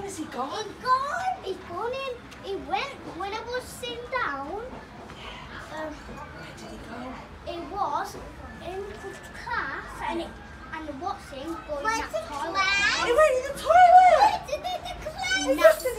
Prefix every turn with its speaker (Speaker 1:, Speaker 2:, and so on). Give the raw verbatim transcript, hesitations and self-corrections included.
Speaker 1: has he gone?
Speaker 2: He's gone. He's gone in. He went when I was sitting down. Um,
Speaker 1: Where did he go?
Speaker 2: it was in the class and it, and what's in going
Speaker 3: Went
Speaker 2: that
Speaker 3: to
Speaker 2: toilet.
Speaker 3: class?
Speaker 1: He went in the toilet!
Speaker 3: Went to the class?
Speaker 1: He must have